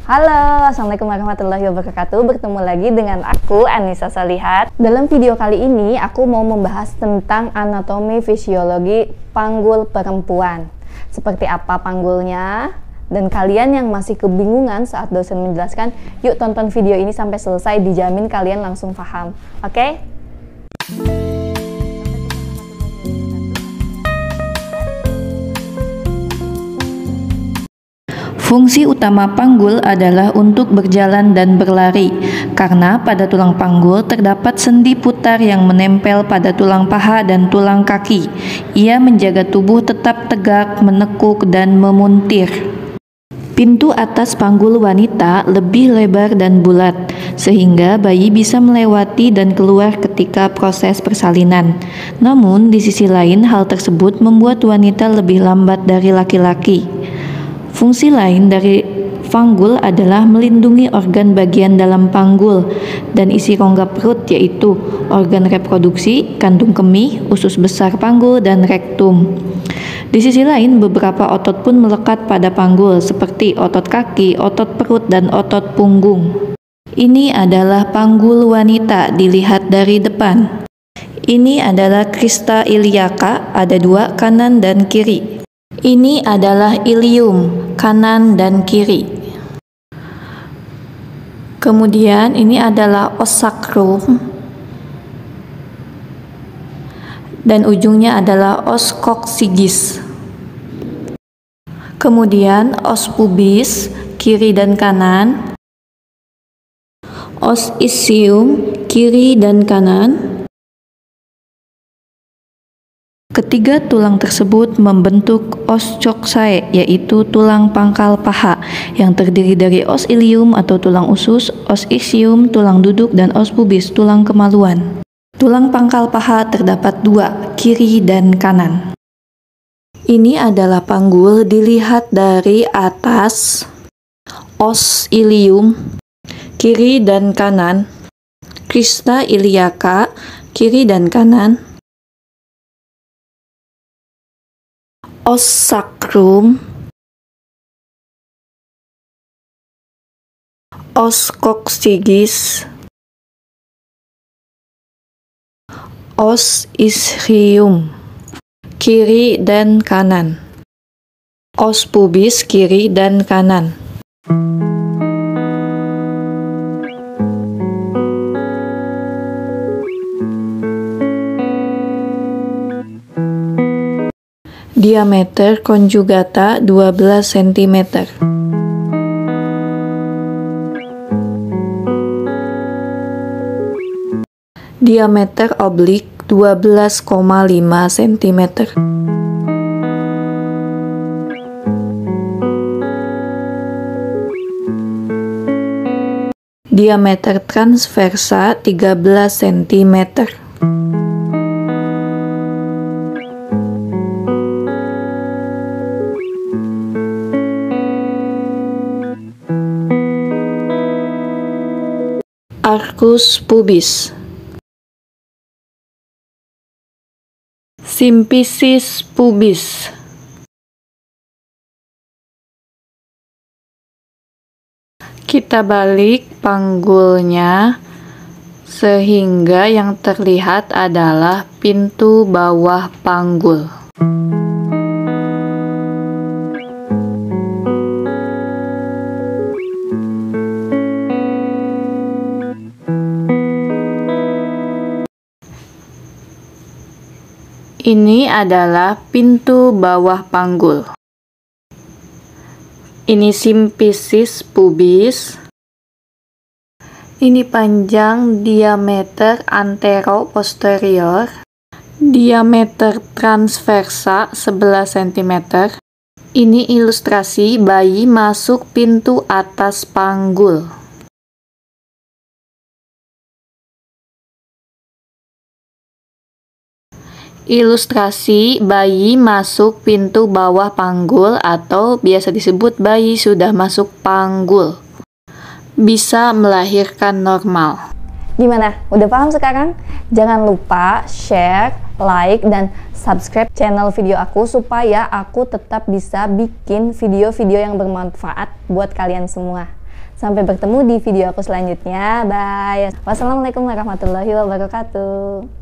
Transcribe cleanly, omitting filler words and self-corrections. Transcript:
Halo, Assalamualaikum warahmatullahi wabarakatuh. Bertemu lagi dengan aku, Anissa Solihat. Dalam video kali ini, aku mau membahas tentang anatomi fisiologi panggul perempuan. Seperti apa panggulnya? Dan kalian yang masih kebingungan saat dosen menjelaskan, yuk tonton video ini sampai selesai, dijamin kalian langsung paham. Oke? Fungsi utama panggul adalah untuk berjalan dan berlari, karena pada tulang panggul terdapat sendi putar yang menempel pada tulang paha dan tulang kaki. Ia menjaga tubuh tetap tegak, menekuk, dan memuntir. Pintu atas panggul wanita lebih lebar dan bulat, sehingga bayi bisa melewati dan keluar ketika proses persalinan. Namun, di sisi lain, hal tersebut membuat wanita lebih lambat dari laki-laki. Fungsi lain dari panggul adalah melindungi organ bagian dalam panggul dan isi rongga perut, yaitu organ reproduksi, kandung kemih, usus besar panggul, dan rektum. Di sisi lain, beberapa otot pun melekat pada panggul, seperti otot kaki, otot perut, dan otot punggung. Ini adalah panggul wanita dilihat dari depan. Ini adalah crista iliaca, ada dua, kanan dan kiri. Ini adalah ilium, kanan dan kiri. Kemudian ini adalah os sacrum dan ujungnya adalah os coccygeus. Kemudian os pubis, kiri dan kanan. Os ischium, kiri dan kanan. Ketiga tulang tersebut membentuk os coccyx, yaitu tulang pangkal paha, yang terdiri dari os ilium atau tulang usus, os ischium, tulang duduk, dan os pubis, tulang kemaluan. Tulang pangkal paha terdapat dua, kiri dan kanan. Ini adalah panggul dilihat dari atas. Os ilium, kiri dan kanan. Crista iliaca, kiri dan kanan. Os sacrum, os coccygeus, os ischium, kiri dan kanan. Os pubis, kiri dan kanan. Diameter conjugata 12 cm. Diameter oblik 12,5 cm. Diameter transversa 13 cm. Arcus pubis. Symphysis pubis. Kita balik panggulnya sehingga yang terlihat adalah pintu bawah panggul. Ini adalah pintu bawah panggul. Ini symphysis pubis. Ini panjang diameter antero-posterior. Diameter transversa 11 cm. Ini ilustrasi bayi masuk pintu atas panggul. Ilustrasi bayi masuk pintu bawah panggul atau biasa disebut bayi sudah masuk panggul. Bisa melahirkan normal. Gimana? Udah paham sekarang? Jangan lupa share, like, dan subscribe channel video aku supaya aku tetap bisa bikin video-video yang bermanfaat buat kalian semua. Sampai bertemu di video aku selanjutnya. Bye. Wassalamualaikum warahmatullahi wabarakatuh.